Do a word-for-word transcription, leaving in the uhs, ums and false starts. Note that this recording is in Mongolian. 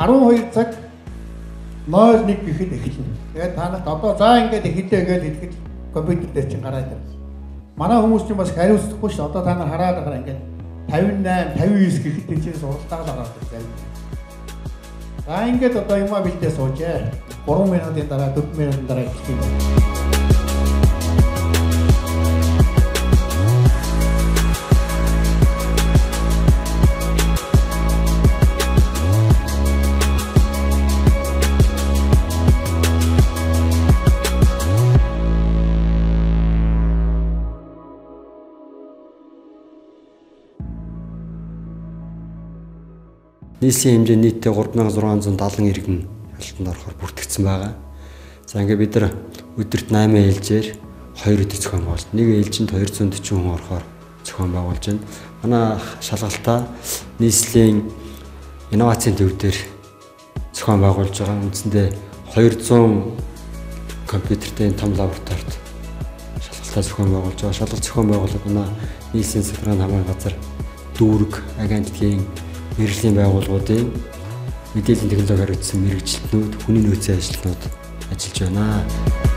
арван хоёр цаг ноль нэг гэхэд эхэлнэ. Тэгээд та нарт одоо за ингээд эхэллээ гэж хэлэхэд компьютер дээр чинь гараад ирнэ. Манай хүмүүс чинь бас хариуцлахгүй шүү. Одоо та нар хараад байгаа ингээд тавин восемь, тавин девять гэхэд энэ чинь сургалтаа л ороод ирсэн. За ингээд одоо юмаа бэлдээ суужээ. гурван минутын дараа, дөрвөн минутын дараа эхэлсэн. Нийслэлийн хэмжээ нийтдээ гурван мянган зургаан зуун даалан иргэн алтанд орохоор бүртгэгдсэн байгаа. За ингээд бид нар өдөрт восемь ээлжээр хоёр өдөр зохион байгуулж, нэг ээлжинд хоёр зуун дөрвөн хүн орохоор зохион байгуулж байна. Манай шалгалтаа нийслэлийн инновацийн төв дээр зохион байгуулж байгаа. Үндсэндээ хоёр зуун компьютертэй том лабораторид шалгалтаа зохион байгуулж байгаа. Шалгалт зохион байгуулалт манай нийслэлийн захиргааны хамгаалалт газар, дүүрэг агентлагийн мэргэжлийн байгууллагуудын мэдээллийн технологиор үүссэн мэргэжилтнүүд, хүний нөөцийн ажилтнууд ажиллаж байна.